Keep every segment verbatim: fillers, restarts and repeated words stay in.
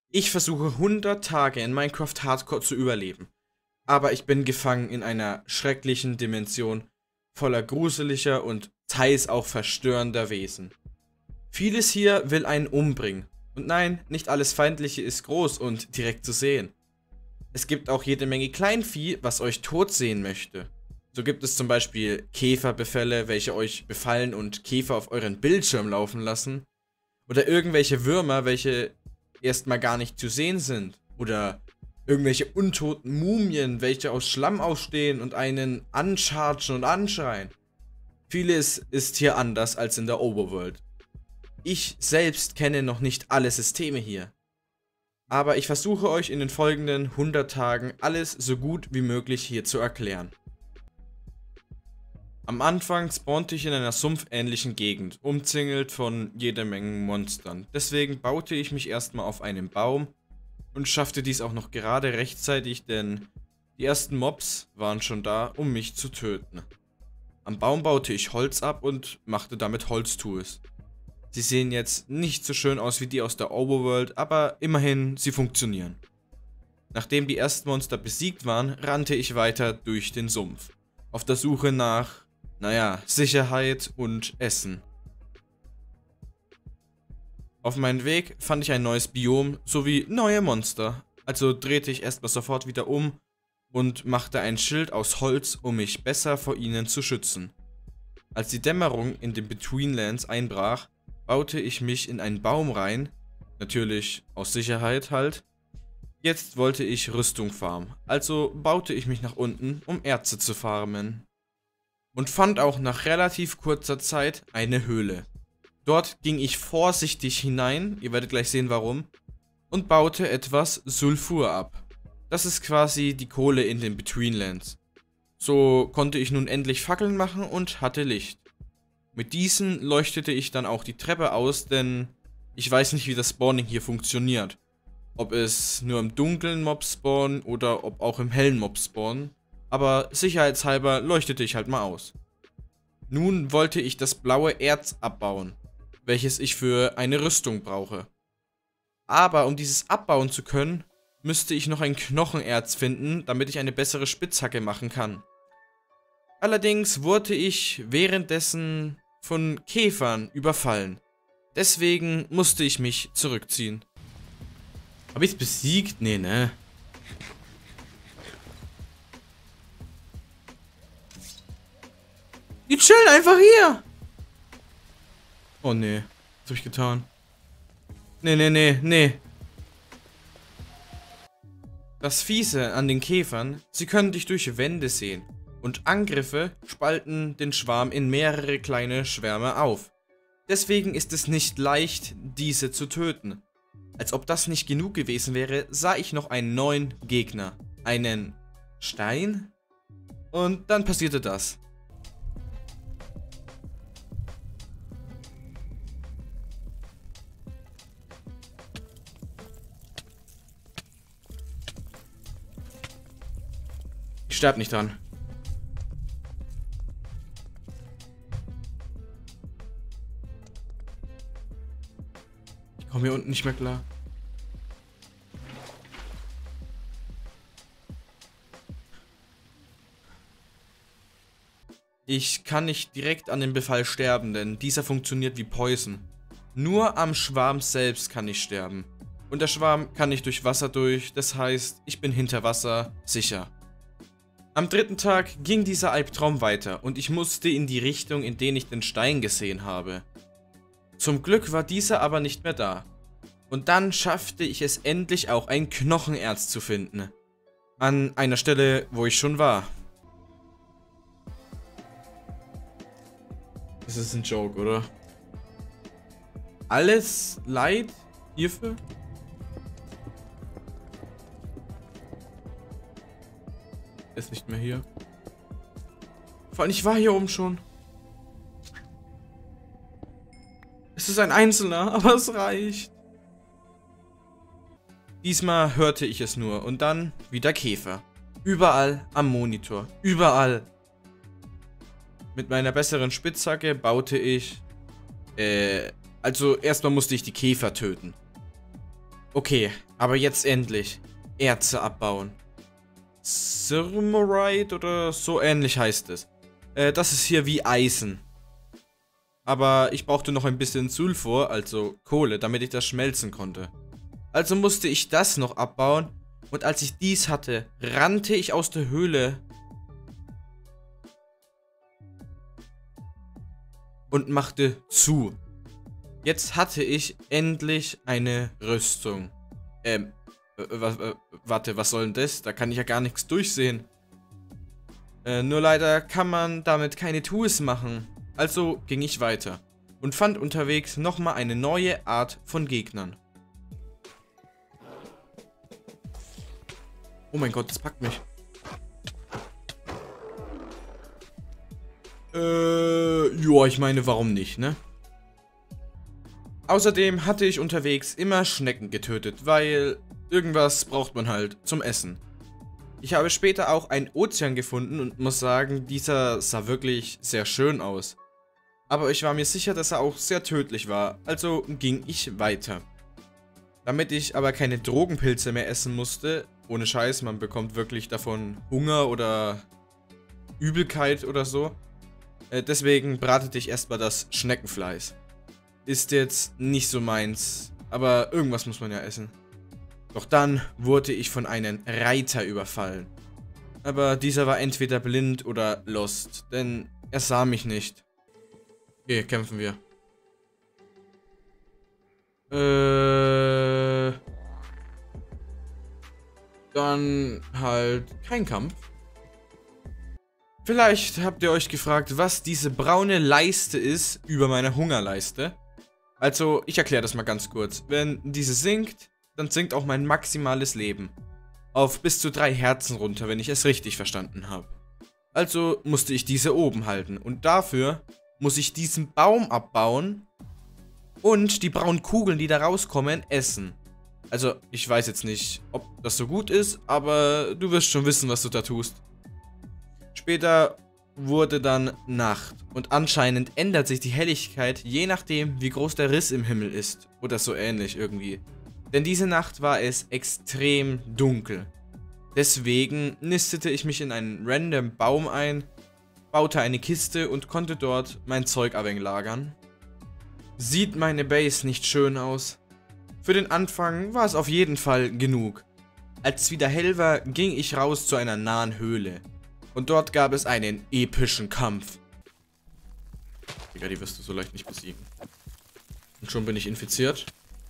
Ich versuche hundert Tage in Minecraft Hardcore zu überleben. Aber ich bin gefangen in einer schrecklichen Dimension voller gruseliger und teils auch verstörender Wesen. Vieles hier will einen umbringen. Und nein, nicht alles Feindliche ist groß und direkt zu sehen. Es gibt auch jede Menge Kleinvieh, was euch tot sehen möchte. So gibt es zum Beispiel Käferbefälle, welche euch befallen und Käfer auf euren Bildschirm laufen lassen. Oder irgendwelche Würmer, welche erstmal gar nicht zu sehen sind. Oder irgendwelche untoten Mumien, welche aus Schlamm ausstehen und einen anchargen und anschreien. Vieles ist hier anders als in der Overworld. Ich selbst kenne noch nicht alle Systeme hier. Aber ich versuche euch in den folgenden hundert Tagen alles so gut wie möglich hier zu erklären. Am Anfang spawnte ich in einer sumpfähnlichen Gegend, umzingelt von jeder Menge Monstern. Deswegen baute ich mich erstmal auf einen Baum und schaffte dies auch noch gerade rechtzeitig, denn die ersten Mobs waren schon da, um mich zu töten. Am Baum baute ich Holz ab und machte damit Holztools. Sie sehen jetzt nicht so schön aus wie die aus der Overworld, aber immerhin, sie funktionieren. Nachdem die ersten Monster besiegt waren, rannte ich weiter durch den Sumpf, auf der Suche nach, naja, Sicherheit und Essen. Auf meinem Weg fand ich ein neues Biom sowie neue Monster, also drehte ich erstmal sofort wieder um und machte ein Schild aus Holz, um mich besser vor ihnen zu schützen. Als die Dämmerung in den Betweenlands einbrach, baute ich mich in einen Baum rein, natürlich aus Sicherheit halt. Jetzt wollte ich Rüstung farmen, also baute ich mich nach unten, um Erze zu farmen. Und fand auch nach relativ kurzer Zeit eine Höhle. Dort ging ich vorsichtig hinein, ihr werdet gleich sehen warum, und baute etwas Sulfur ab. Das ist quasi die Kohle in den Betweenlands. So konnte ich nun endlich Fackeln machen und hatte Licht. Mit diesen leuchtete ich dann auch die Treppe aus, denn ich weiß nicht, wie das Spawning hier funktioniert. Ob es nur im dunklen Mob spawnen oder ob auch im hellen Mob spawnen. Aber sicherheitshalber leuchtete ich halt mal aus. Nun wollte ich das blaue Erz abbauen, welches ich für eine Rüstung brauche. Aber um dieses abbauen zu können, müsste ich noch ein Knochenerz finden, damit ich eine bessere Spitzhacke machen kann. Allerdings wurde ich währenddessen von Käfern überfallen. Deswegen musste ich mich zurückziehen. Hab ich's besiegt? Nee, ne? Die chillen einfach hier. Oh nee, was hab ich getan? Nee, nee, nee, nee. Das Fiese an den Käfern, sie können dich durch Wände sehen. Und Angriffe spalten den Schwarm in mehrere kleine Schwärme auf. Deswegen ist es nicht leicht, diese zu töten. Als ob das nicht genug gewesen wäre, sah ich noch einen neuen Gegner. Einen Stein? Und dann passierte das. Ich sterb nicht dran. Ich komme hier unten nicht mehr klar. Ich kann nicht direkt an dem Befall sterben, denn dieser funktioniert wie Poison. Nur am Schwarm selbst kann ich sterben. Und der Schwarm kann nicht durch Wasser durch, das heißt, ich bin hinter Wasser sicher. Am dritten Tag ging dieser Albtraum weiter und ich musste in die Richtung, in der ich den Stein gesehen habe. Zum Glück war dieser aber nicht mehr da. Und dann schaffte ich es endlich auch, ein Knochenerz zu finden. An einer Stelle, wo ich schon war. Das ist ein Joke, oder? Alles Leid hierfür? Ist nicht mehr hier. Vor allem, ich war hier oben schon. Es ist ein Einzelner, aber es reicht. Diesmal hörte ich es nur und dann wieder Käfer. Überall am Monitor. Überall. Mit meiner besseren Spitzhacke baute ich... Äh... Also erstmal musste ich die Käfer töten. Okay, aber jetzt endlich. Erze abbauen. Thermorite oder so ähnlich heißt es. Äh, das ist hier wie Eisen. Aber ich brauchte noch ein bisschen Sulfur, also Kohle, damit ich das schmelzen konnte. Also musste ich das noch abbauen. Und als ich dies hatte, rannte ich aus der Höhle und machte zu. Jetzt hatte ich endlich eine Rüstung. Ähm, äh, äh, warte, was soll denn das? Da kann ich ja gar nichts durchsehen. Äh, nur leider kann man damit keine Tools machen. Also ging ich weiter und fand unterwegs nochmal eine neue Art von Gegnern. Oh mein Gott, das packt mich. Äh, ja, ich meine, warum nicht, ne? Außerdem hatte ich unterwegs immer Schnecken getötet, weil irgendwas braucht man halt zum Essen. Ich habe später auch einen Ozean gefunden und muss sagen, dieser sah wirklich sehr schön aus. Aber ich war mir sicher, dass er auch sehr tödlich war, also ging ich weiter. Damit ich aber keine Drogenpilze mehr essen musste, ohne Scheiß, man bekommt wirklich davon Hunger oder Übelkeit oder so. Äh, deswegen bratete ich erstmal das Schneckenfleisch. Ist jetzt nicht so meins, aber irgendwas muss man ja essen. Doch dann wurde ich von einem Reiter überfallen. Aber dieser war entweder blind oder lost, denn er sah mich nicht. Okay, kämpfen wir. Äh... Dann halt kein Kampf. Vielleicht habt ihr euch gefragt, was diese braune Leiste ist über meiner Hungerleiste. Also, ich erkläre das mal ganz kurz. Wenn diese sinkt, dann sinkt auch mein maximales Leben. Auf bis zu drei Herzen runter, wenn ich es richtig verstanden habe. Also musste ich diese oben halten. Und dafür muss ich diesen Baum abbauen und die braunen Kugeln, die da rauskommen, essen. Also, ich weiß jetzt nicht, ob das so gut ist, aber du wirst schon wissen, was du da tust. Später wurde dann Nacht und anscheinend ändert sich die Helligkeit, je nachdem, wie groß der Riss im Himmel ist. Oder so ähnlich irgendwie. Denn diese Nacht war es extrem dunkel. Deswegen nistete ich mich in einen random Baum ein, baute eine Kiste und konnte dort mein Zeug lagern. Sieht meine Base nicht schön aus? Für den Anfang war es auf jeden Fall genug. Als es wieder hell war, ging ich raus zu einer nahen Höhle. Und dort gab es einen epischen Kampf. Digga, die wirst du so leicht nicht besiegen. Und schon bin ich infiziert.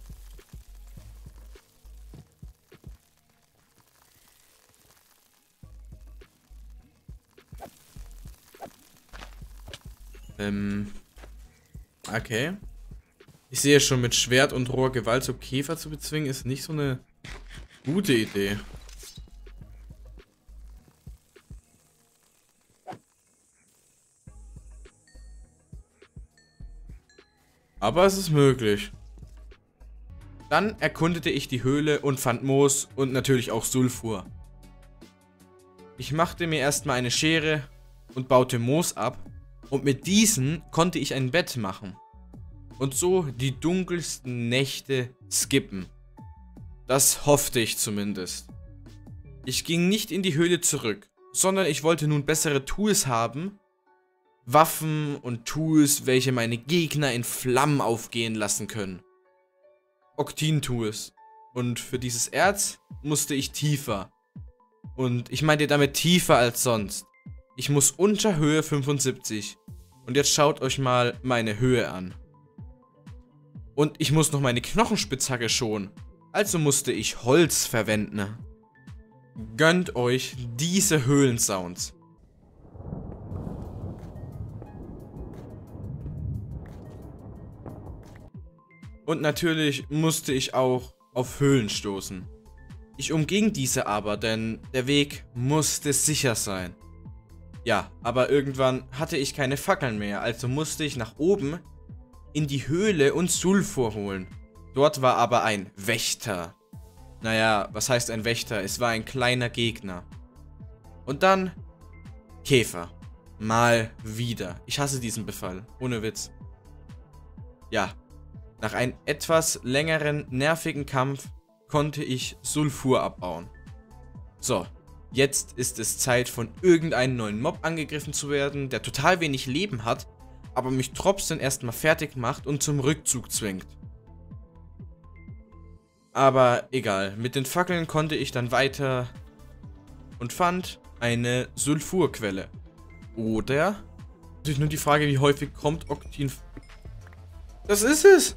Ähm. Okay. Ich sehe schon, mit Schwert und roher Gewalt so Käfer zu bezwingen, ist nicht so eine gute Idee. Aber es ist möglich. Dann erkundete ich die Höhle und fand Moos und natürlich auch Sulfur. Ich machte mir erstmal eine Schere und baute Moos ab. Und mit diesen konnte ich ein Bett machen. Und so die dunkelsten Nächte skippen. Das hoffte ich zumindest. Ich ging nicht in die Höhle zurück, sondern ich wollte nun bessere Tools haben. Waffen und Tools, welche meine Gegner in Flammen aufgehen lassen können. Octin-Tools. Und für dieses Erz musste ich tiefer. Und ich meinte damit tiefer als sonst. Ich muss unter Höhe fünfundsiebzig. Und jetzt schaut euch mal meine Höhe an. Und ich muss noch meine Knochenspitzhacke schonen. Also musste ich Holz verwenden. Gönnt euch diese Höhlensounds. Und natürlich musste ich auch auf Höhlen stoßen. Ich umging diese aber, denn der Weg musste sicher sein. Ja, aber irgendwann hatte ich keine Fackeln mehr, also musste ich nach oben in die Höhle und Sulfur holen. Dort war aber ein Wächter. Naja, was heißt ein Wächter? Es war ein kleiner Gegner. Und dann Käfer. Mal wieder. Ich hasse diesen Befall. Ohne Witz. Ja. Nach einem etwas längeren, nervigen Kampf konnte ich Sulfur abbauen. So, jetzt ist es Zeit, von irgendeinem neuen Mob angegriffen zu werden, der total wenig Leben hat, aber mich trotzdem erstmal fertig macht und zum Rückzug zwingt. Aber egal, mit den Fackeln konnte ich dann weiter und fand eine Sulfurquelle. Oder? Natürlich nur die Frage, wie häufig kommt Oktin... Das ist es!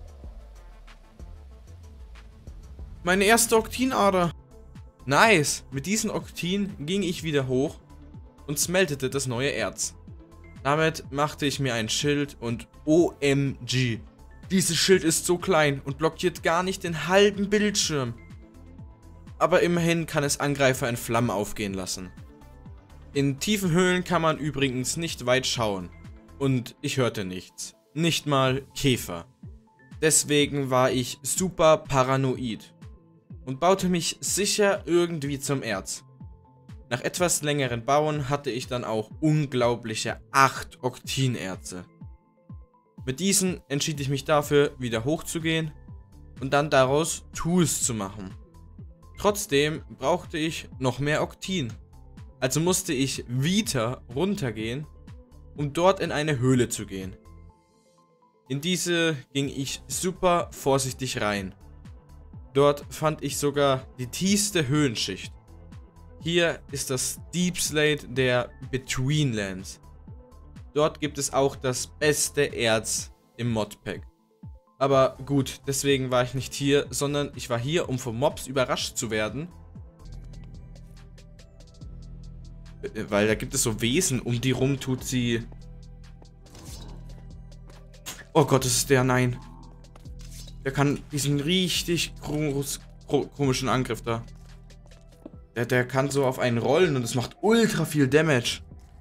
Meine erste Oktinader. Nice! Mit diesen Oktin ging ich wieder hoch und smeltete das neue Erz. Damit machte ich mir ein Schild und O M G. Dieses Schild ist so klein und blockiert gar nicht den halben Bildschirm. Aber immerhin kann es Angreifer in Flammen aufgehen lassen. In tiefen Höhlen kann man übrigens nicht weit schauen. Und ich hörte nichts. Nicht mal Käfer. Deswegen war ich super paranoid. Und baute mich sicher irgendwie zum Erz. Nach etwas längeren Bauen hatte ich dann auch unglaubliche acht Oktinerze. Mit diesen entschied ich mich dafür, wieder hochzugehen und dann daraus Tools zu machen. Trotzdem brauchte ich noch mehr Oktin. Also musste ich wieder runtergehen, um dort in eine Höhle zu gehen. In diese ging ich super vorsichtig rein. Dort fand ich sogar die tiefste Höhlenschicht. Hier ist das Deep Slate der Betweenlands. Dort gibt es auch das beste Erz im Modpack. Aber gut, deswegen war ich nicht hier, sondern ich war hier, um von Mobs überrascht zu werden. Weil da gibt es so Wesen, um die rum tut sie... Oh Gott, das ist der, nein. Der kann diesen richtig groß, komischen Angriff da. Der, der kann so auf einen rollen und es macht ultra viel Damage.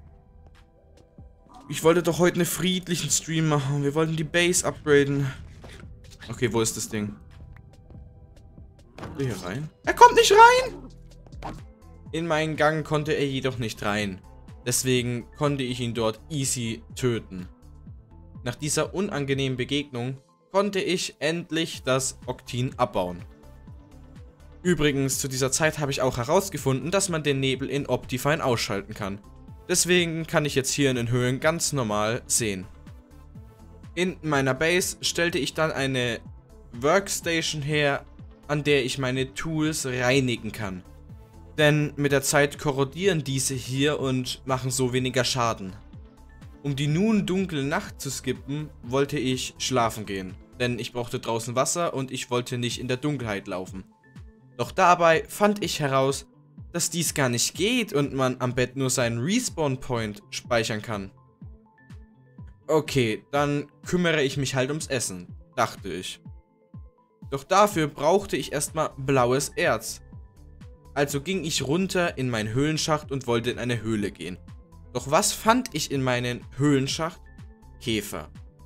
Ich wollte doch heute einen friedlichen Stream machen. Wir wollten die Base upgraden. Okay, wo ist das Ding? Kommt er hier rein? Er kommt nicht rein! In meinen Gang konnte er jedoch nicht rein. Deswegen konnte ich ihn dort easy töten. Nach dieser unangenehmen Begegnung konnte ich endlich das Oktin abbauen. Übrigens, zu dieser Zeit habe ich auch herausgefunden, dass man den Nebel in Optifine ausschalten kann. Deswegen kann ich jetzt hier in den Höhlen ganz normal sehen. In meiner Base stellte ich dann eine Workstation her, an der ich meine Tools reinigen kann. Denn mit der Zeit korrodieren diese hier und machen so weniger Schaden. Um die nun dunkle Nacht zu skippen, wollte ich schlafen gehen. Denn ich brauchte draußen Wasser und ich wollte nicht in der Dunkelheit laufen. Doch dabei fand ich heraus, dass dies gar nicht geht und man am Bett nur seinen Respawn-Point speichern kann. Okay, dann kümmere ich mich halt ums Essen, dachte ich. Doch dafür brauchte ich erstmal blaues Erz. Also ging ich runter in meinen Höhlenschacht und wollte in eine Höhle gehen. Doch was fand ich in meinem Höhlenschacht? Käfer.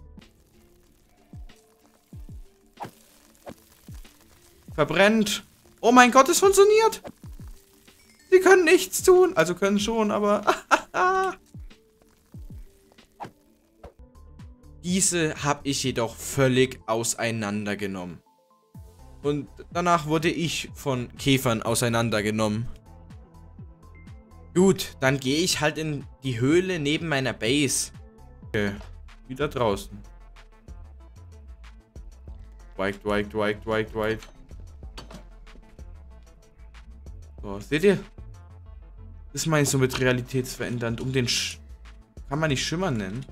Verbrennt. Oh mein Gott, es funktioniert. Sie können nichts tun. Also können schon, aber... Diese habe ich jedoch völlig auseinandergenommen. Und danach wurde ich von Käfern auseinandergenommen. Gut, dann gehe ich halt in die Höhle neben meiner Base. Okay, wieder draußen. Dwight, Dwight, Dwight, Dwight, Dwight. So, seht ihr? Das meine ich so mit realitätsverändernd. Um den Sch... Kann man nicht Schimmer nennen?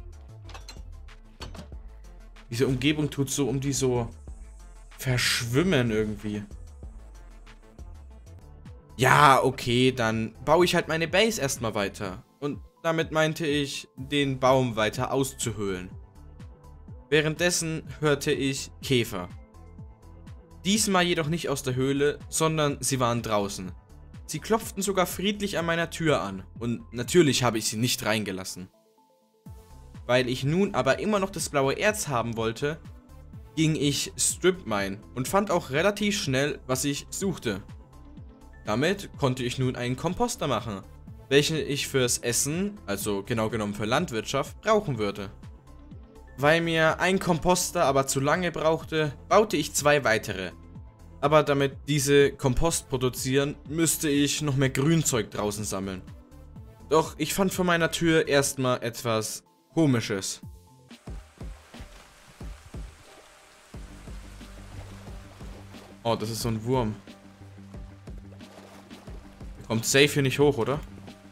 Diese Umgebung tut so, um die so... verschwimmen irgendwie. Ja, okay, dann baue ich halt meine Base erstmal weiter. Und damit meinte ich, den Baum weiter auszuhöhlen. Währenddessen hörte ich Käfer. Diesmal jedoch nicht aus der Höhle, sondern sie waren draußen. Sie klopften sogar friedlich an meiner Tür an. Und natürlich habe ich sie nicht reingelassen. Weil ich nun aber immer noch das blaue Erz haben wollte, ging ich Strip Mine und fand auch relativ schnell, was ich suchte. Damit konnte ich nun einen Komposter machen, welchen ich fürs Essen, also genau genommen für Landwirtschaft, brauchen würde. Weil mir ein Komposter aber zu lange brauchte, baute ich zwei weitere. Aber damit diese Kompost produzieren, müsste ich noch mehr Grünzeug draußen sammeln. Doch ich fand vor meiner Tür erstmal etwas Komisches. Oh, das ist so ein Wurm. Der kommt safe hier nicht hoch, oder?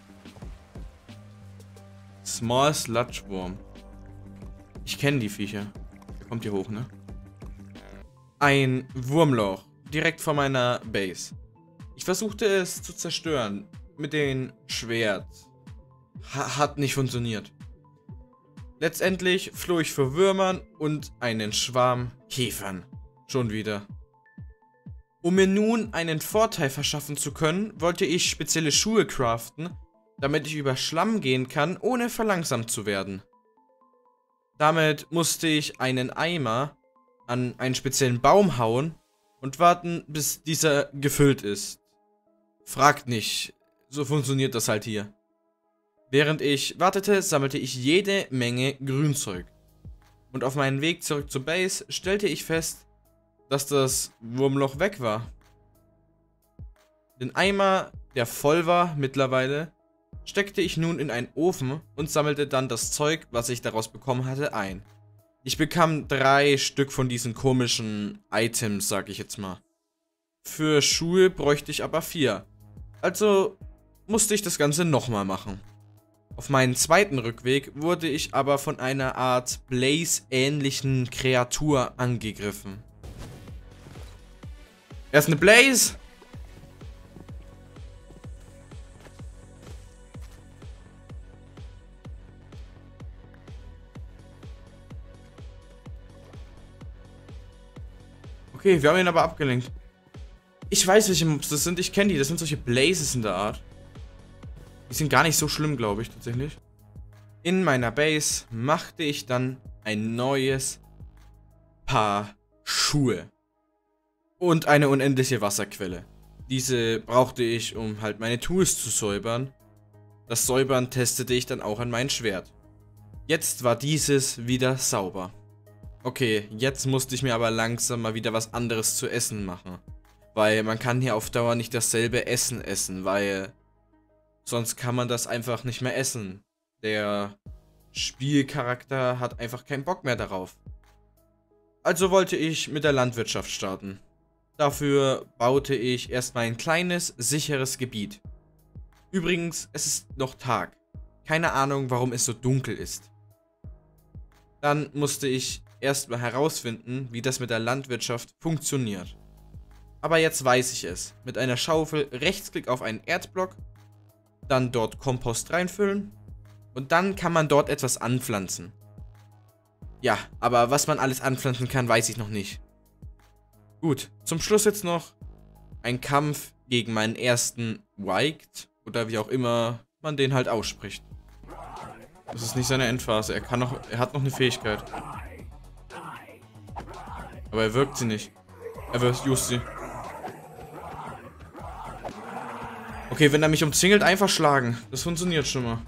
Small Sludge Worm. Ich kenne die Viecher. Der kommt hier hoch, ne? Ein Wurmloch. Direkt vor meiner Base. Ich versuchte es zu zerstören. Mit dem Schwert. Ha- hat nicht funktioniert. Letztendlich floh ich vor Würmern und einen Schwarm Käfern. Schon wieder. Um mir nun einen Vorteil verschaffen zu können, wollte ich spezielle Schuhe craften, damit ich über Schlamm gehen kann, ohne verlangsamt zu werden. Damit musste ich einen Eimer an einen speziellen Baum hauen und warten, bis dieser gefüllt ist. Fragt nicht, so funktioniert das halt hier. Während ich wartete, sammelte ich jede Menge Grünzeug. Und auf meinem Weg zurück zur Base stellte ich fest, dass das Wurmloch weg war. Den Eimer, der voll war mittlerweile, steckte ich nun in einen Ofen und sammelte dann das Zeug, was ich daraus bekommen hatte, ein. Ich bekam drei Stück von diesen komischen Items, sag ich jetzt mal. Für Schuhe bräuchte ich aber vier. Also musste ich das Ganze nochmal machen. Auf meinen zweiten Rückweg wurde ich aber von einer Art Blaze-ähnlichen Kreatur angegriffen. Er ist eine Blaze! Okay, wir haben ihn aber abgelenkt. Ich weiß, welche Mobs das sind. Ich kenne die. Das sind solche Blazes in der Art. Die sind gar nicht so schlimm, glaube ich, tatsächlich. In meiner Base machte ich dann ein neues Paar Schuhe. Und eine unendliche Wasserquelle. Diese brauchte ich, um halt meine Tools zu säubern. Das Säubern testete ich dann auch an mein Schwert. Jetzt war dieses wieder sauber. Okay, jetzt musste ich mir aber langsam mal wieder was anderes zu essen machen. Weil man kann hier auf Dauer nicht dasselbe Essen essen, weil sonst kann man das einfach nicht mehr essen. Der Spielcharakter hat einfach keinen Bock mehr darauf. Also wollte ich mit der Landwirtschaft starten. Dafür baute ich erstmal ein kleines, sicheres Gebiet. Übrigens, es ist noch Tag. Keine Ahnung, warum es so dunkel ist. Dann musste ich erstmal herausfinden, wie das mit der Landwirtschaft funktioniert. Aber jetzt weiß ich es. Mit einer Schaufel Rechtsklick auf einen Erdblock, dann dort Kompost reinfüllen und dann kann man dort etwas anpflanzen. Ja, aber was man alles anpflanzen kann, weiß ich noch nicht. Gut, zum Schluss jetzt noch ein Kampf gegen meinen ersten Wiked oder wie auch immer man den halt ausspricht. Das ist nicht seine Endphase, er kann noch, er hat noch eine Fähigkeit. Aber er wirkt sie nicht. Er wirkt just sie. Okay, wenn er mich umzingelt, einfach schlagen. Das funktioniert schon mal.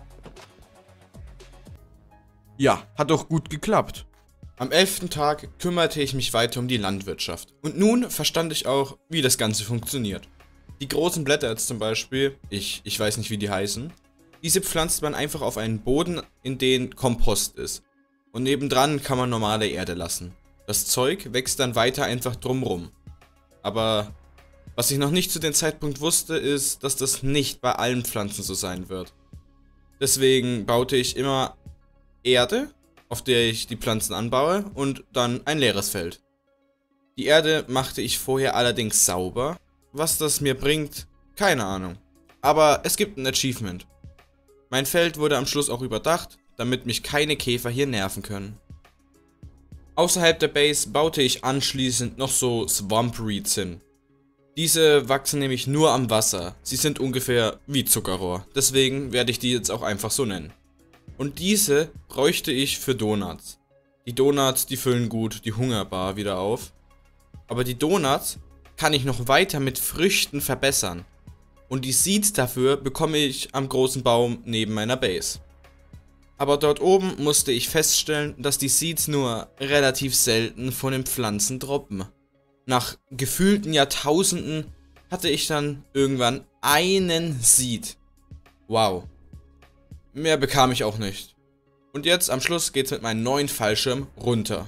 Ja, hat doch gut geklappt. Am elften Tag kümmerte ich mich weiter um die Landwirtschaft. Und nun verstand ich auch, wie das Ganze funktioniert. Die großen Blätter jetzt zum Beispiel, ich, ich weiß nicht wie die heißen, diese pflanzt man einfach auf einen Boden, in den Kompost ist. Und nebendran kann man normale Erde lassen. Das Zeug wächst dann weiter einfach drumrum. Aber was ich noch nicht zu dem Zeitpunkt wusste, ist, dass das nicht bei allen Pflanzen so sein wird. Deswegen baute ich immer Erde, auf der ich die Pflanzen anbaue, und dann ein leeres Feld. Die Erde machte ich vorher allerdings sauber. Was das mir bringt, keine Ahnung. Aber es gibt ein Achievement. Mein Feld wurde am Schluss auch überdacht, damit mich keine Käfer hier nerven können. Außerhalb der Base baute ich anschließend noch so Swamp Reeds hin. Diese wachsen nämlich nur am Wasser. Sie sind ungefähr wie Zuckerrohr. Deswegen werde ich die jetzt auch einfach so nennen. Und diese bräuchte ich für Donuts. Die Donuts, die füllen gut die Hungerbar wieder auf. Aber die Donuts kann ich noch weiter mit Früchten verbessern. Und die Seeds dafür bekomme ich am großen Baum neben meiner Base. Aber dort oben musste ich feststellen, dass die Seeds nur relativ selten von den Pflanzen droppen. Nach gefühlten Jahrtausenden hatte ich dann irgendwann einen Seed. Wow. Mehr bekam ich auch nicht. Und jetzt am Schluss geht's mit meinem neuen Fallschirm runter.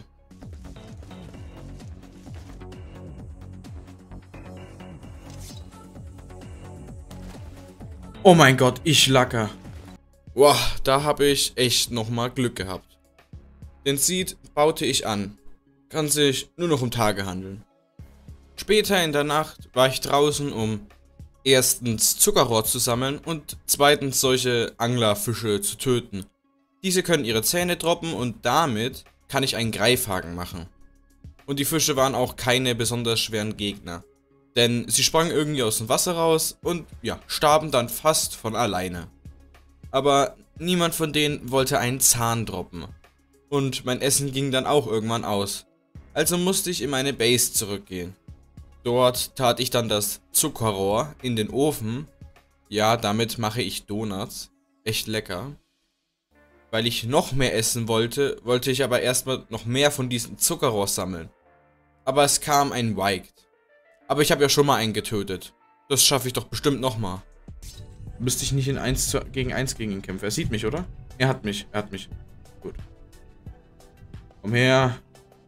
Oh mein Gott, ich lacker. Wow, da habe ich echt nochmal Glück gehabt. Den Seed baute ich an. Kann sich nur noch um Tage handeln. Später in der Nacht war ich draußen, um erstens Zuckerrohr zu sammeln und zweitens solche Anglerfische zu töten. Diese können ihre Zähne droppen und damit kann ich einen Greifhaken machen. Und die Fische waren auch keine besonders schweren Gegner. Denn sie sprangen irgendwie aus dem Wasser raus und ja, starben dann fast von alleine. Aber niemand von denen wollte einen Zahn droppen. Und mein Essen ging dann auch irgendwann aus. Also musste ich in meine Base zurückgehen. Dort tat ich dann das Zuckerrohr in den Ofen. Ja, damit mache ich Donuts. Echt lecker. Weil ich noch mehr essen wollte, wollte ich aber erstmal noch mehr von diesem Zuckerrohr sammeln. Aber es kam ein Wiked. Aber ich habe ja schon mal einen getötet. Das schaffe ich doch bestimmt nochmal. Müsste ich nicht in eins gegen eins gegen ihn kämpfen. Er sieht mich, oder? Er hat mich, er hat mich. Gut. Komm her.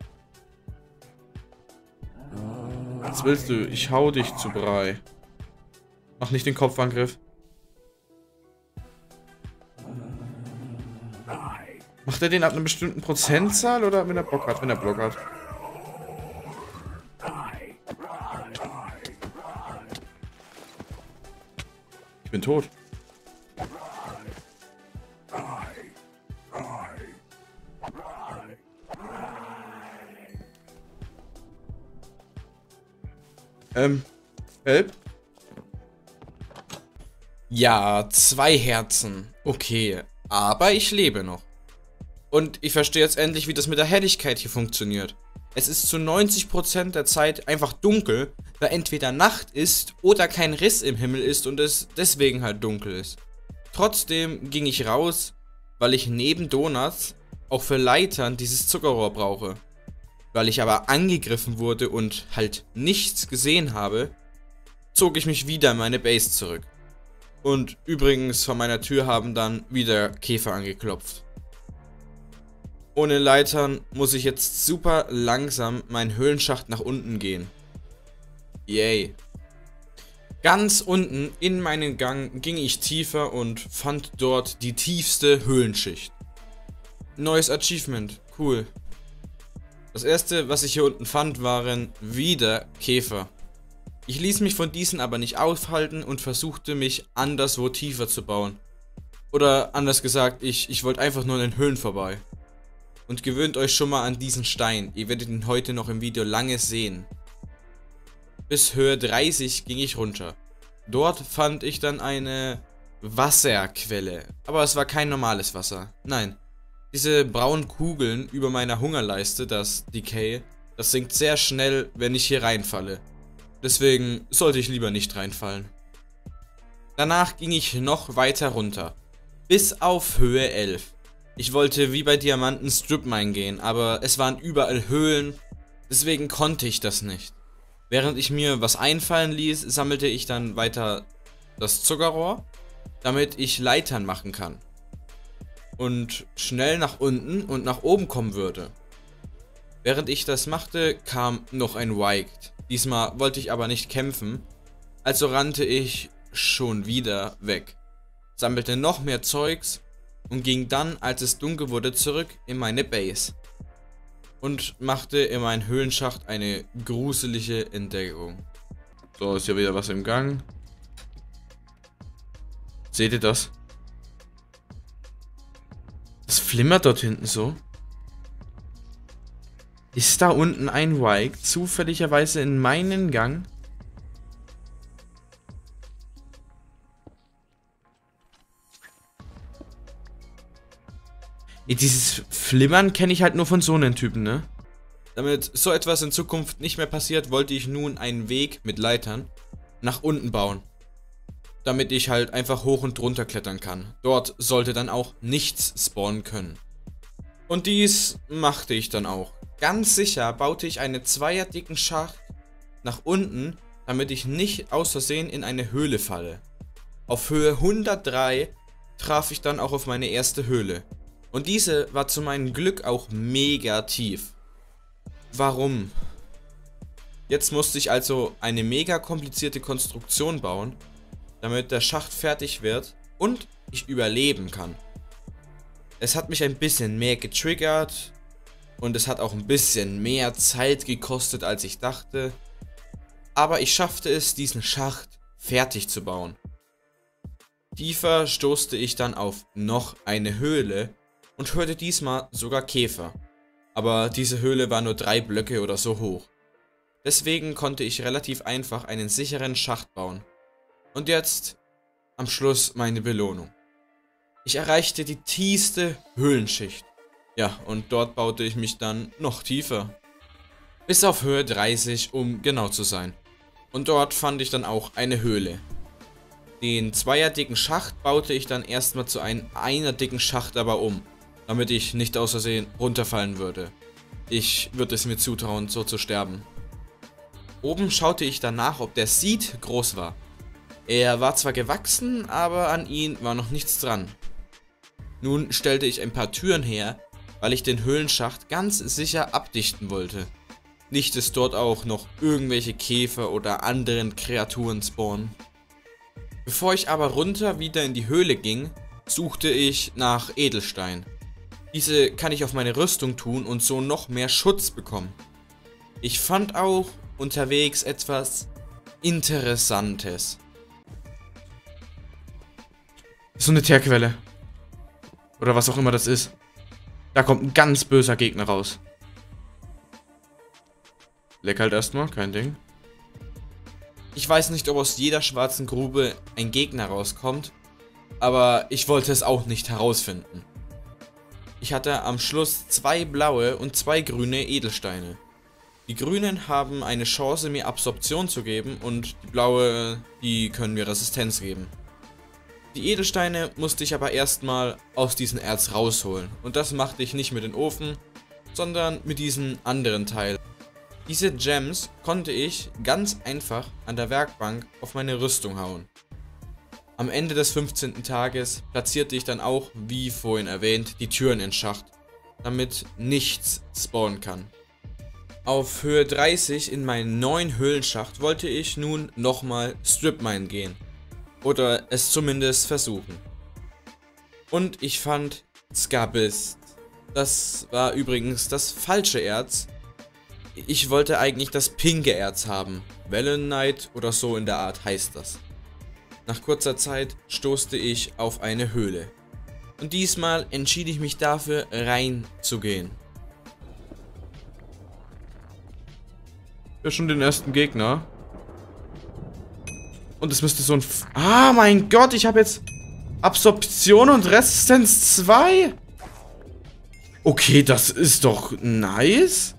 Was willst du? Ich hau dich zu Brei. Mach nicht den Kopfangriff. Macht er den ab einer bestimmten Prozentzahl oder wenn er Bock hat? Wenn er Bock hat. Ich bin tot. Ähm, Help? Ja, zwei Herzen. Okay, aber ich lebe noch. Und ich verstehe jetzt endlich, wie das mit der Helligkeit hier funktioniert. Es ist zu neunzig Prozent der Zeit einfach dunkel, weil entweder Nacht ist oder kein Riss im Himmel ist und es deswegen halt dunkel ist. Trotzdem ging ich raus, weil ich neben Donuts auch für Leitern dieses Zuckerrohr brauche. Weil ich aber angegriffen wurde und halt nichts gesehen habe, zog ich mich wieder in meine Base zurück. Und übrigens, vor meiner Tür haben dann wieder Käfer angeklopft. Ohne Leitern muss ich jetzt super langsam meinen Höhlenschacht nach unten gehen. Yay. Ganz unten in meinen Gang ging ich tiefer und fand dort die tiefste Höhlenschicht. Neues Achievement, cool. Das erste, was ich hier unten fand, waren wieder Käfer. Ich ließ mich von diesen aber nicht aufhalten und versuchte mich anderswo tiefer zu bauen. Oder anders gesagt, ich, ich wollte einfach nur in den Höhlen vorbei. Und gewöhnt euch schon mal an diesen Stein, ihr werdet ihn heute noch im Video lange sehen. Bis Höhe dreißig ging ich runter. Dort fand ich dann eine Wasserquelle, aber es war kein normales Wasser, nein. Diese braunen Kugeln über meiner Hungerleiste, das Decay, das sinkt sehr schnell, wenn ich hier reinfalle. Deswegen sollte ich lieber nicht reinfallen. Danach ging ich noch weiter runter, bis auf Höhe elf. Ich wollte wie bei Diamanten Strip Mine gehen, aber es waren überall Höhlen, deswegen konnte ich das nicht. Während ich mir was einfallen ließ, sammelte ich dann weiter das Zuckerrohr, damit ich Leitern machen kann. Und schnell nach unten und nach oben kommen würde. Während ich das machte, kam noch ein Wiked. Diesmal wollte ich aber nicht kämpfen, also rannte ich schon wieder weg, sammelte noch mehr Zeugs und ging dann, als es dunkel wurde, zurück in meine Base. Und machte in meinen Höhlenschacht eine gruselige Entdeckung. So, ist ja wieder was im Gang. Seht ihr das? Das flimmert dort hinten so. Ist da unten ein Wiked zufälligerweise in meinen Gang? Dieses Flimmern kenne ich halt nur von so einem Typen, ne? Damit so etwas in Zukunft nicht mehr passiert, wollte ich nun einen Weg mit Leitern nach unten bauen. Damit ich halt einfach hoch und runter klettern kann. Dort sollte dann auch nichts spawnen können. Und dies machte ich dann auch. Ganz sicher baute ich einen zweierdicken Schacht nach unten, damit ich nicht aus Versehen in eine Höhle falle. Auf Höhe hundertdrei traf ich dann auch auf meine erste Höhle. Und diese war zu meinem Glück auch mega tief. Warum? Jetzt musste ich also eine mega komplizierte Konstruktion bauen, damit der Schacht fertig wird und ich überleben kann. Es hat mich ein bisschen mehr getriggert und es hat auch ein bisschen mehr Zeit gekostet, als ich dachte. Aber ich schaffte es, diesen Schacht fertig zu bauen. Tiefer stoßte ich dann auf noch eine Höhle und hörte diesmal sogar Käfer. Aber diese Höhle war nur drei Blöcke oder so hoch. Deswegen konnte ich relativ einfach einen sicheren Schacht bauen. Und jetzt am Schluss meine Belohnung. Ich erreichte die tiefste Höhlenschicht. Ja, und dort baute ich mich dann noch tiefer. Bis auf Höhe dreißig, um genau zu sein. Und dort fand ich dann auch eine Höhle. Den zweierdicken Schacht baute ich dann erstmal zu einem einerdicken Schacht aber um, damit ich nicht aus Versehen runterfallen würde. Ich würde es mir zutrauen, so zu sterben. Oben schaute ich danach, ob der Seed groß war. Er war zwar gewachsen, aber an ihn war noch nichts dran. Nun stellte ich ein paar Türen her, weil ich den Höhlenschacht ganz sicher abdichten wollte. Nicht, dass dort auch noch irgendwelche Käfer oder anderen Kreaturen spawnen. Bevor ich aber runter wieder in die Höhle ging, suchte ich nach Edelstein. Diese kann ich auf meine Rüstung tun und so noch mehr Schutz bekommen. Ich fand auch unterwegs etwas Interessantes. So eine Teerquelle. Oder was auch immer das ist. Da kommt ein ganz böser Gegner raus. Leck halt erstmal, kein Ding. Ich weiß nicht, ob aus jeder schwarzen Grube ein Gegner rauskommt, aber ich wollte es auch nicht herausfinden. Ich hatte am Schluss zwei blaue und zwei grüne Edelsteine. Die grünen haben eine Chance, mir Absorption zu geben und die blaue, die können mir Resistenz geben. Die Edelsteine musste ich aber erstmal aus diesem Erz rausholen und das machte ich nicht mit dem Ofen, sondern mit diesem anderen Teil. Diese Gems konnte ich ganz einfach an der Werkbank auf meine Rüstung hauen. Am Ende des fünfzehnten Tages platzierte ich dann auch, wie vorhin erwähnt, die Türen in den Schacht, damit nichts spawnen kann. Auf Höhe dreißig in meinen neuen Höhlenschacht wollte ich nun nochmal Strip-Mine gehen. Oder es zumindest versuchen. Und ich fand Skabist. Das war übrigens das falsche Erz. Ich wollte eigentlich das pinke Erz haben. Vellenite oder so in der Art heißt das. Nach kurzer Zeit stoßte ich auf eine Höhle. Und diesmal entschied ich mich dafür, reinzugehen. Ja, schon den ersten Gegner. Und es müsste so ein... F ah, mein Gott, ich habe jetzt Absorption und Resistenz zwei. Okay, das ist doch nice.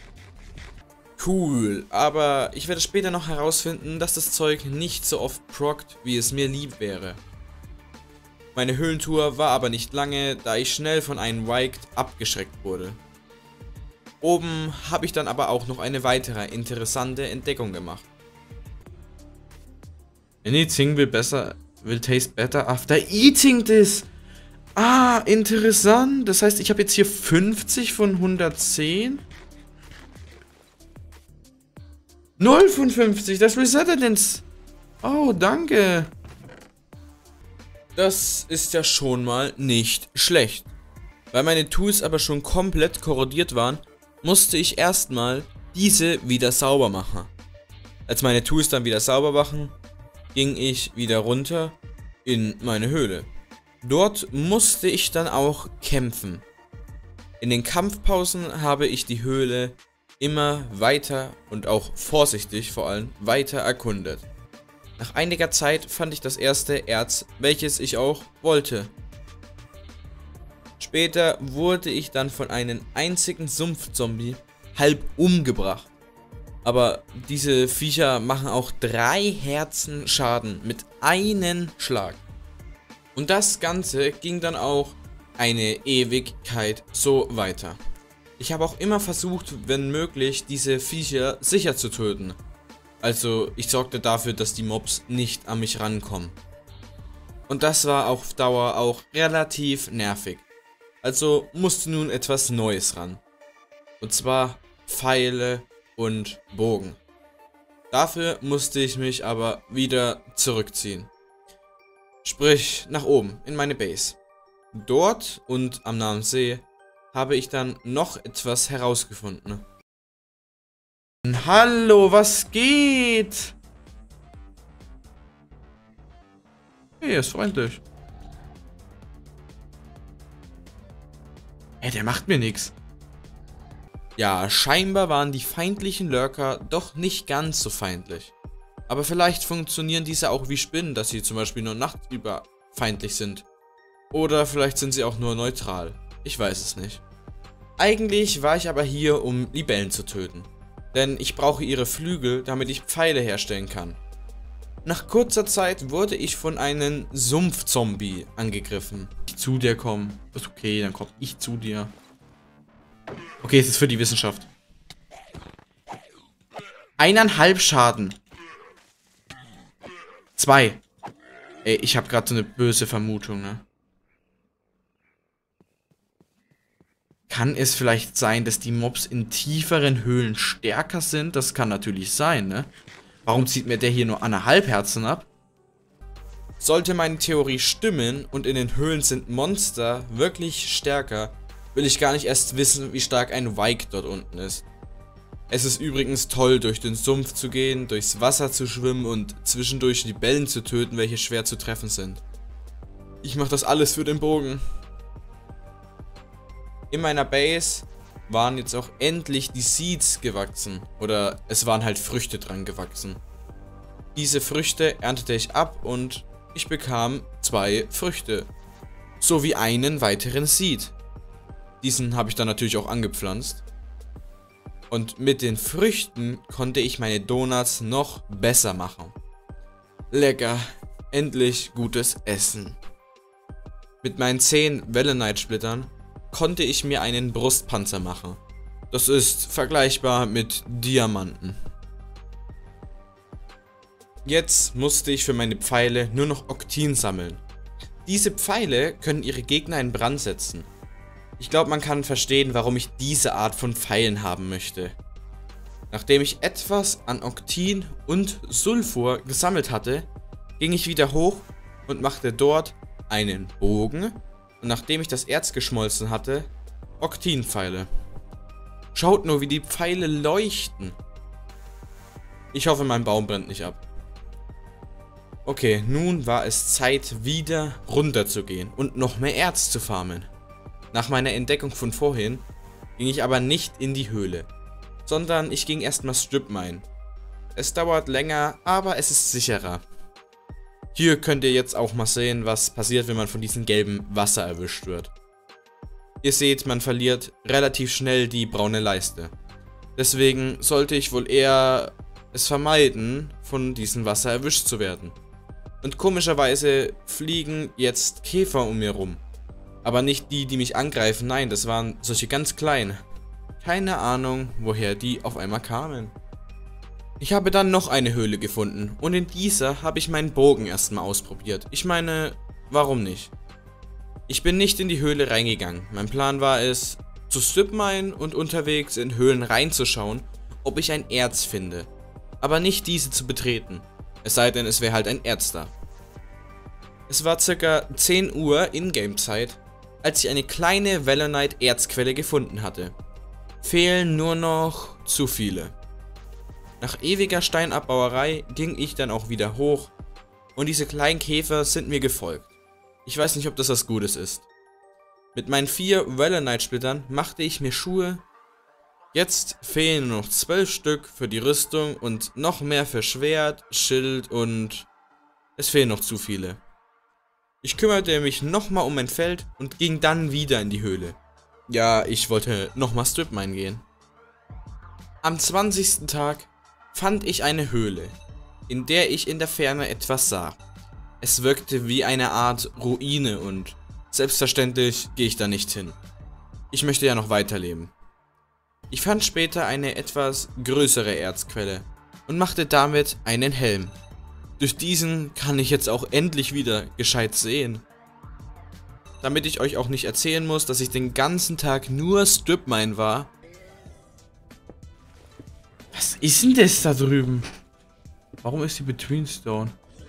Cool, aber ich werde später noch herausfinden, dass das Zeug nicht so oft prockt, wie es mir lieb wäre. Meine Höhlentour war aber nicht lange, da ich schnell von einem Wiked abgeschreckt wurde. Oben habe ich dann aber auch noch eine weitere interessante Entdeckung gemacht. Anything will better, will taste better after eating this. Ah, interessant. Das heißt, ich habe jetzt hier fünfzig von hundertzehn. null von fünfzig, das resettet ins... Oh, danke. Das ist ja schon mal nicht schlecht. Weil meine Tools aber schon komplett korrodiert waren, musste ich erstmal diese wieder sauber machen. Als meine Tools dann wieder sauber machen, ging ich wieder runter in meine Höhle. Dort musste ich dann auch kämpfen. In den Kampfpausen habe ich die Höhle immer weiter und auch vorsichtig vor allem weiter erkundet. Nach einiger Zeit fand ich das erste Erz, welches ich auch wollte. Später wurde ich dann von einem einzigen Sumpfzombie halb umgebracht. Aber diese Viecher machen auch drei Herzen Schaden mit einem Schlag. Und das Ganze ging dann auch eine Ewigkeit so weiter. Ich habe auch immer versucht, wenn möglich, diese Viecher sicher zu töten. Also ich sorgte dafür, dass die Mobs nicht an mich rankommen. Und das war auf Dauer auch relativ nervig. Also musste nun etwas Neues ran. Und zwar Pfeile und Bogen. Dafür musste ich mich aber wieder zurückziehen. Sprich nach oben in meine Base. Dort und am nahen See habe ich dann noch etwas herausgefunden. Hallo, was geht? Hey, er ist freundlich. Ey, der macht mir nichts. Ja, scheinbar waren die feindlichen Lurker doch nicht ganz so feindlich. Aber vielleicht funktionieren diese auch wie Spinnen, dass sie zum Beispiel nur nachts über feindlich sind. Oder vielleicht sind sie auch nur neutral. Ich weiß es nicht. Eigentlich war ich aber hier, um Libellen zu töten. Denn ich brauche ihre Flügel, damit ich Pfeile herstellen kann. Nach kurzer Zeit wurde ich von einem Sumpfzombie angegriffen. Ich zu dir kommen. Ist okay, dann komme ich zu dir. Okay, es ist für die Wissenschaft. Eineinhalb Schaden. Zwei. Ey, ich habe gerade so eine böse Vermutung, ne? Kann es vielleicht sein, dass die Mobs in tieferen Höhlen stärker sind? Das kann natürlich sein, ne? Warum zieht mir der hier nur anderthalb Herzen ab? Sollte meine Theorie stimmen und in den Höhlen sind Monster wirklich stärker, will ich gar nicht erst wissen, wie stark ein Wike dort unten ist. Es ist übrigens toll, durch den Sumpf zu gehen, durchs Wasser zu schwimmen und zwischendurch Libellen zu töten, welche schwer zu treffen sind. Ich mache das alles für den Bogen. In meiner Base waren jetzt auch endlich die Seeds gewachsen. Oder es waren halt Früchte dran gewachsen. Diese Früchte erntete ich ab und ich bekam zwei Früchte. Sowie einen weiteren Seed. Diesen habe ich dann natürlich auch angepflanzt. Und mit den Früchten konnte ich meine Donuts noch besser machen. Lecker. Endlich gutes Essen. Mit meinen zehn Vellenite-Splittern konnte ich mir einen Brustpanzer machen. Das ist vergleichbar mit Diamanten. Jetzt musste ich für meine Pfeile nur noch Oktin sammeln. Diese Pfeile können ihre Gegner in Brand setzen. Ich glaube, man kann verstehen, warum ich diese Art von Pfeilen haben möchte. Nachdem ich etwas an Oktin und Sulfur gesammelt hatte, ging ich wieder hoch und machte dort einen Bogen. Und nachdem ich das Erz geschmolzen hatte, Oktinpfeile. Schaut nur, wie die Pfeile leuchten. Ich hoffe, mein Baum brennt nicht ab. Okay, nun war es Zeit, wieder runter zu gehen und noch mehr Erz zu farmen. Nach meiner Entdeckung von vorhin ging ich aber nicht in die Höhle, sondern ich ging erstmal Strip Mine. Es dauert länger, aber es ist sicherer. Hier könnt ihr jetzt auch mal sehen, was passiert, wenn man von diesem gelben Wasser erwischt wird. Ihr seht, man verliert relativ schnell die braune Leiste. Deswegen sollte ich wohl eher es vermeiden, von diesem Wasser erwischt zu werden. Und komischerweise fliegen jetzt Käfer um mir rum. Aber nicht die, die mich angreifen, nein, das waren solche ganz kleinen. Keine Ahnung, woher die auf einmal kamen. Ich habe dann noch eine Höhle gefunden und in dieser habe ich meinen Bogen erstmal ausprobiert. Ich meine, warum nicht? Ich bin nicht in die Höhle reingegangen. Mein Plan war es, zu stripminen und unterwegs in Höhlen reinzuschauen, ob ich ein Erz finde. Aber nicht diese zu betreten. Es sei denn, es wäre halt ein Erz da. Es war circa zehn Uhr Ingame-Zeit, als ich eine kleine Vellenite-Erzquelle gefunden hatte. Fehlen nur noch zu viele. Nach ewiger Steinabbauerei ging ich dann auch wieder hoch und diese kleinen Käfer sind mir gefolgt. Ich weiß nicht, ob das was Gutes ist. Mit meinen vier Vellenite-Splittern machte ich mir Schuhe. Jetzt fehlen nur noch zwölf Stück für die Rüstung und noch mehr für Schwert, Schild und es fehlen noch zu viele. Ich kümmerte mich nochmal um mein Feld und ging dann wieder in die Höhle. Ja, ich wollte nochmal Stripmine gehen. Am zwanzigsten Tag fand ich eine Höhle, in der ich in der Ferne etwas sah. Es wirkte wie eine Art Ruine und selbstverständlich gehe ich da nicht hin. Ich möchte ja noch weiterleben. Ich fand später eine etwas größere Erzquelle. und machte damit einen Helm. Durch diesen kann ich jetzt auch endlich wieder gescheit sehen. Damit ich euch auch nicht erzählen muss, dass ich den ganzen Tag nur Stripmine war. Was ist denn das da drüben? Warum ist die Between Stone?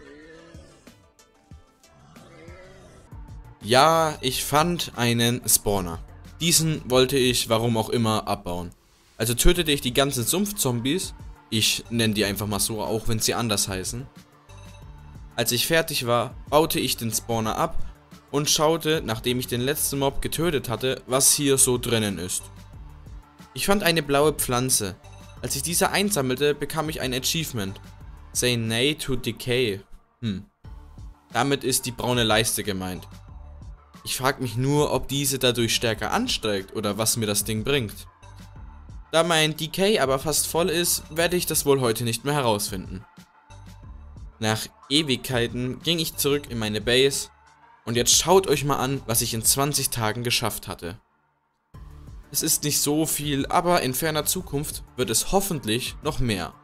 Ja, ich fand einen Spawner. Diesen wollte ich, warum auch immer, abbauen. Also tötete ich die ganzen Sumpfzombies. Ich nenne die einfach mal so, auch wenn sie anders heißen. Als ich fertig war, baute ich den Spawner ab und schaute, nachdem ich den letzten Mob getötet hatte, was hier so drinnen ist. Ich fand eine blaue Pflanze. Als ich diese einsammelte, bekam ich ein Achievement. Say Nay to Decay. Hm. Damit ist die braune Leiste gemeint. Ich frage mich nur, ob diese dadurch stärker ansteigt oder was mir das Ding bringt. Da mein Decay aber fast voll ist, werde ich das wohl heute nicht mehr herausfinden. Nach Ewigkeiten ging ich zurück in meine Base und jetzt schaut euch mal an, was ich in zwanzig Tagen geschafft hatte. Es ist nicht so viel, aber in ferner Zukunft wird es hoffentlich noch mehr.